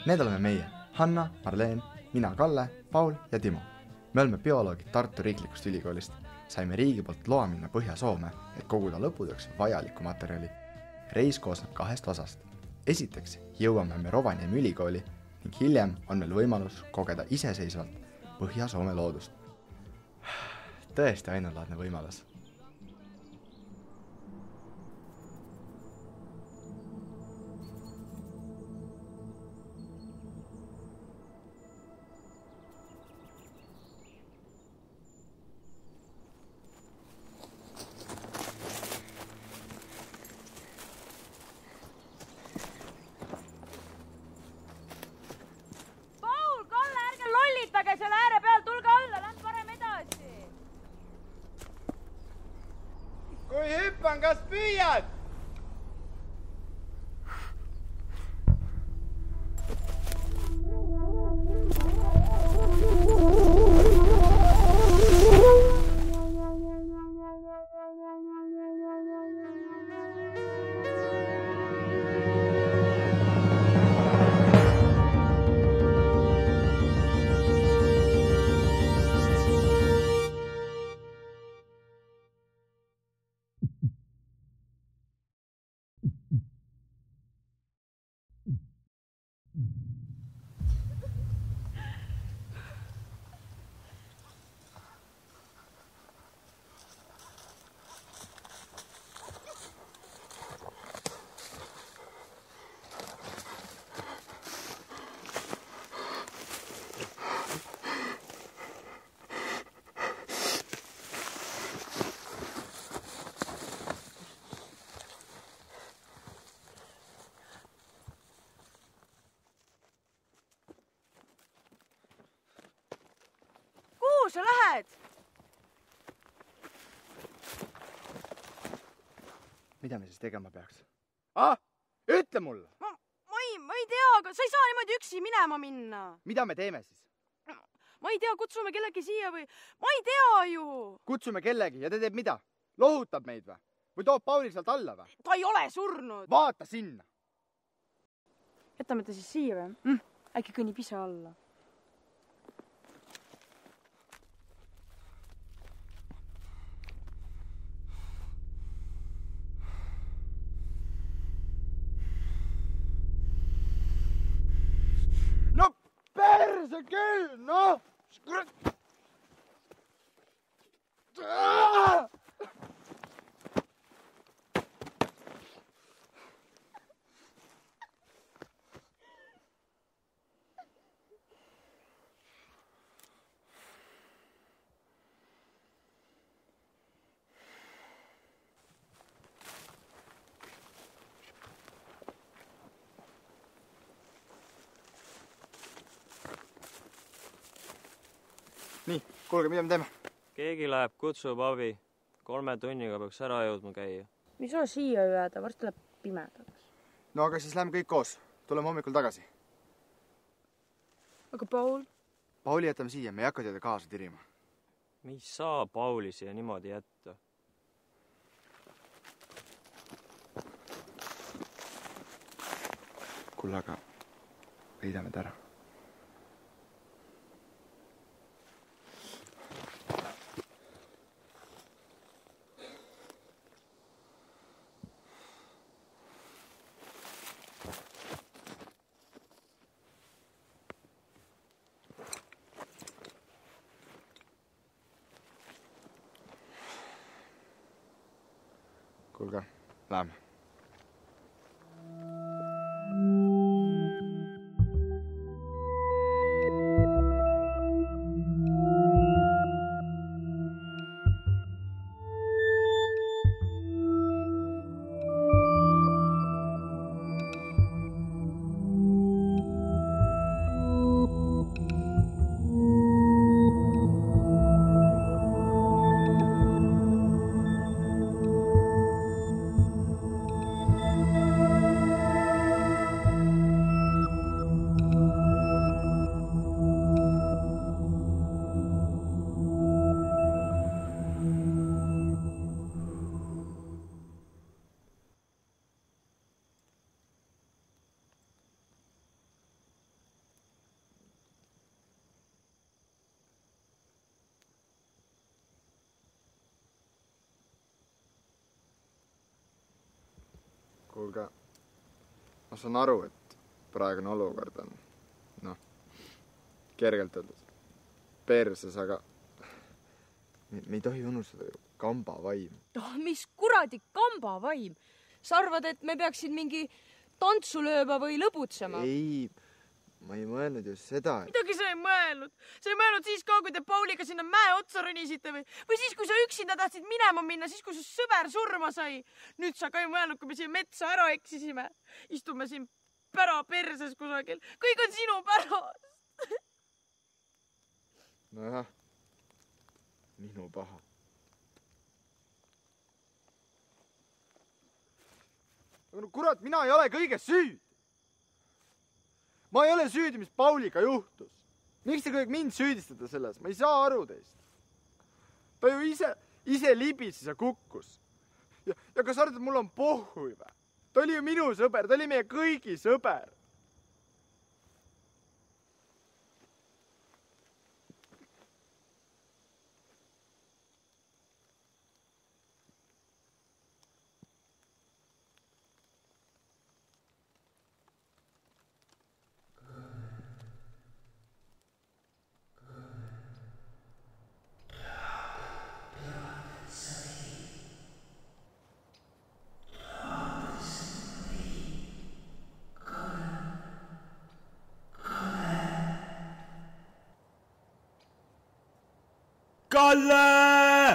Need oleme meie, Hanna, Marleen, mina Kalle, Paul ja Timo. Me oleme bioloogid Tartu Riiklikust ülikoolist. Saime riigi poolt loa minna Põhja-Soome, et koguda lõpudeks vajalikku materjali. Reis koosneb 2 osast. Esiteks jõuame me Rovaniemi ülikooli ning hiljem on meil võimalus kogeda iseseisvalt Põhja-Soome loodust. Tõesti ainulaadne võimalus. Selle ääre peal, tulge alla, lähme parem edasi. Kui hüppan, kas püüad? Kuhu sa lähed? Mida me siis tegema peaks? Ütle mulle! Ma ei tea, aga sa ei saa niimoodi üksi minema minna. Mida me teeme siis? Ma ei tea, kutsume kellegi siia või... Ma ei tea ju! Kutsume kellegi ja ta teeb mida? Lohutab meid või? Või toob Pauli sealt alla või? Ta ei ole surnud! Vaata sinna! Jätame ta siis siia või? Äkki kõnnib ise alla. No perse küll, noh! Nii, kuulge, mida me teeme? Keegi läheb, kutsub abi. 3 tunniga peaks ära jõudma käia. Me ei saa siia jääda, varsti läheb pimedaks. No aga siis lähme kõik koos. Tuleme hommikul tagasi. Aga Paul? Pauli jätame siia, me ei hakka teda kaasa tirima. Me ei saa Pauli siia niimoodi jätta. Kuule, aga võidame ta ära. Kuulge, läheme. Kuulge, ma saan aru, et praegune olukord on, kergelt öeldud perses, aga me ei tohi unustada ju kambavaim. Mis kuradi kambavaim? Sa arvad, et me peaksid mingi tantsu lööma või lõbutsema? Ei, ma ei mõelnud ju seda, et... Midagi sa ei mõelnud. Sa ei mõelnud siis ka, kui te Pauliga sinna mäe otsa rõnisite või siis, kui sa üksinda tahtsid minema minna, siis, kui su sõber surma sai. Nüüd sa ka ei mõelnud, kui me siia metsa ära eksisime. Istume siin pära perses kusagil. Kõik on sinu pärast. Nojah, minu paha. Aga no kurat, mina ei ole kõiges süüd. Ma ei ole süüdi, mis Pauliga juhtus. Miks te kõik mind süüdistada selles? Ma ei saa aru teist. Ta ju ise libis ja kukkus. Ja kas arvad, et mul on pohhui või? Ta oli ju minu sõber, ta oli meie kõigi sõber. Kalle!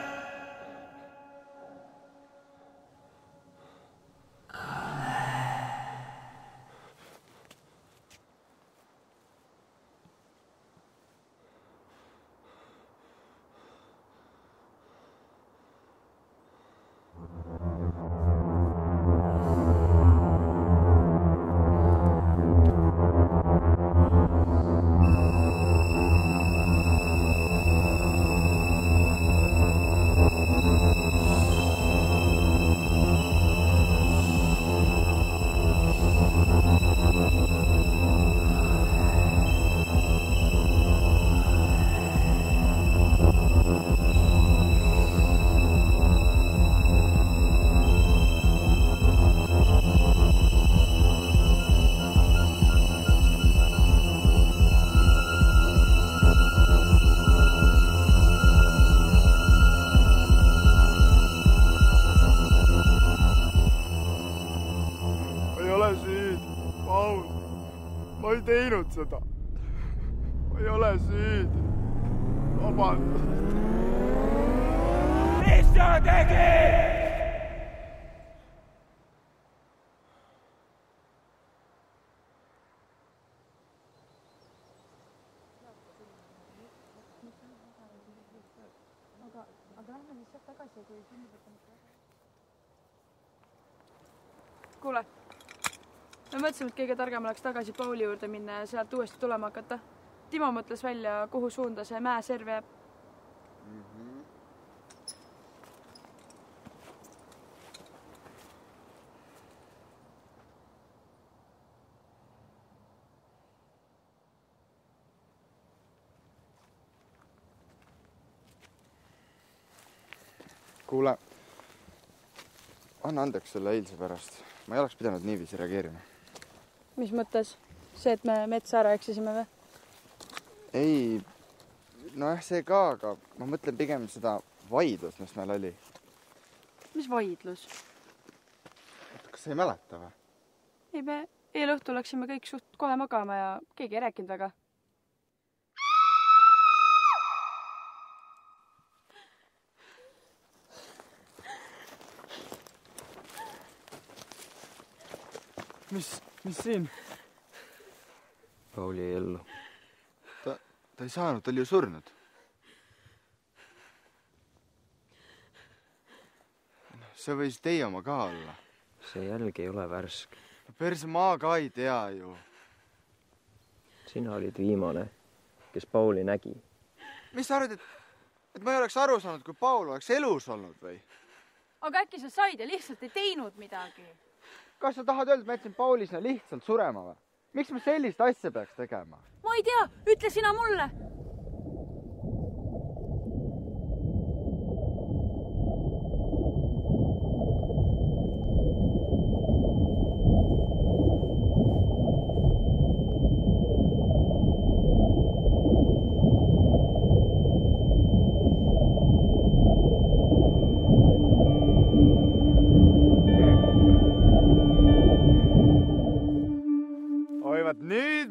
Ma ei teinud seda. Ma ei ole süüdi. Vabandust. Mis sa tegid? Aga lähme siis sealt tagasi, kui sünnib. Kuule. Me mõtlesime, et kõige targem oleks tagasi Pauli juurde minna ja sealt uuesti tulema hakata. Timo mõtles välja, kuhu suunda see mäeserv jääb. Kuule, anna andeks selle eilse pärast. Ma ei oleks pidanud niiviisi reageerima. Mis mõttes? See, et me metsa ära eksisime või? Ei, nojah, see ka, aga ma mõtlen pigem seda vaidlust, mis meil oli. Mis vaidlus? Kas sa ei mäleta või? Ei, me eelõhtu läksime kõik suht kohe magama ja keegi ei rääkinud väga. Mis siin? Pauli jäi ellu. Ta ei saanud, ta oli ju surnud. See võis teie oma ka olla. See jälg ei ole värsk. Perse ma ka ei tea ju. Sina olid viimane, kes Pauli nägi. Mis sa arvad, et ma ei oleks aru saanud, kui Paul oleks elus olnud või? Aga äkki sa said ja lihtsalt ei teinud midagi? Kas sa tahad öelda, et ma jätsin Pauli sinna lihtsalt surema või? Miks ma sellist asja peaks tegema? Ma ei tea, ütle sina mulle!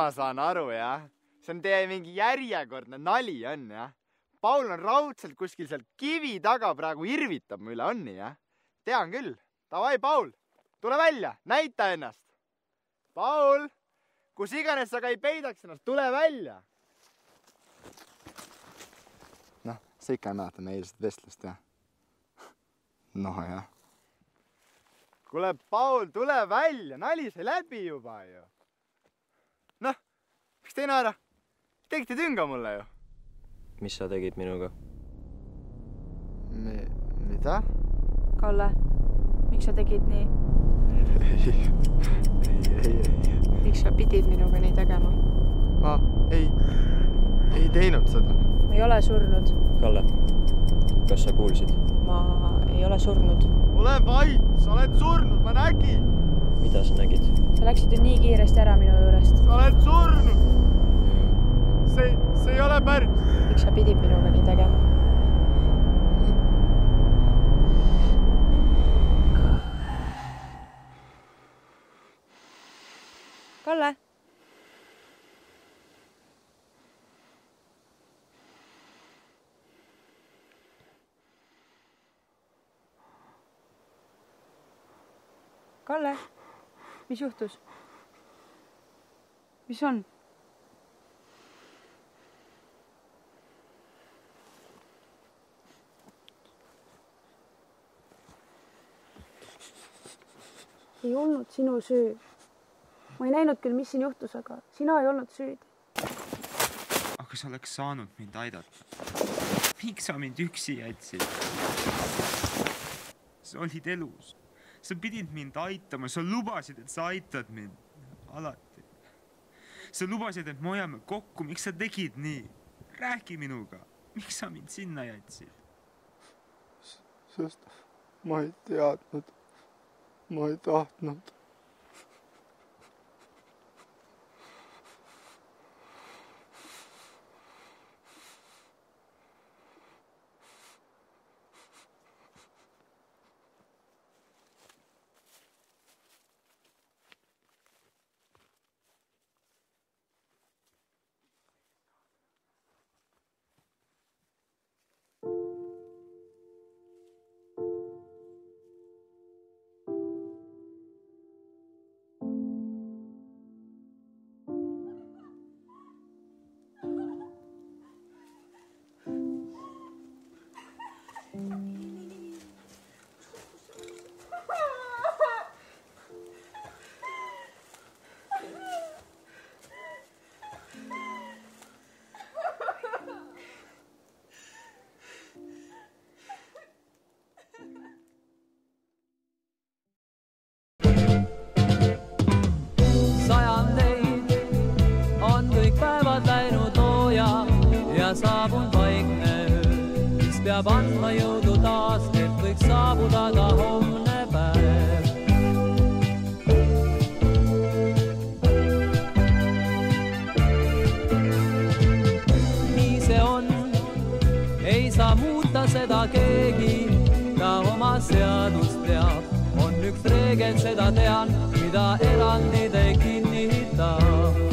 ma saan aru, jah. See on teie mingi järjekordne nali on, jah. Paul on raudselt kuskil seal kivi taga praegu irvitab mu üle, on nii, jah? Tean küll. Davai, Paul, tule välja, näita ennast. Paul, kus iganes sa ka ei peidaks ennast, tule välja. Noh, sa ikka ei mäleta meie eilset vestlust, jah? Noh, jah. Kuule, Paul, tule välja, nali sai läbi juba ju. Noh, miks te ei naera? Tegite tünga mulle ju. Mis sa tegid minuga? Mida? Kalle, miks sa tegid nii? Ei. Miks sa pidid minuga nii tegema? Ma ei teinud seda. Ma ei ole surnud. Kalle, kas sa kuulsid? Ma ei ole surnud. Ole vait, sa oled surnud, ma nägin. Mida sa nägid? Sa läksid ju nii kiiresti ära minu juurest. Sa oled surnud. See ei ole päris. Miks sa pidid minuga nii tegema? Kalle? Kalle, mis juhtus? Mis on? Ei olnud sinu süü. Ma ei näinud küll, mis siin juhtus, aga sina ei olnud süüdi. Aga sa oleks saanud mind aidata. Miks sa mind üksi jätsid? Sa olid elus. Sa pidid mind aitama. Sa lubasid, et sa aitad mind. Alati. Sa lubasid, et me hoiame kokku. Miks sa tegid nii? Räägi minuga. Miks sa mind sinna jätsid? Sest ma ei teadnud. Ma ei tahtnud. Saabun vaikne öö, mis peab andma jõudu taas, et võiks saabuda ka homne päev. Nii see on, ei saa muuta seda keegi, ta oma seadust teab. On üks reegel, seda tean, mida erandid ei kinnita.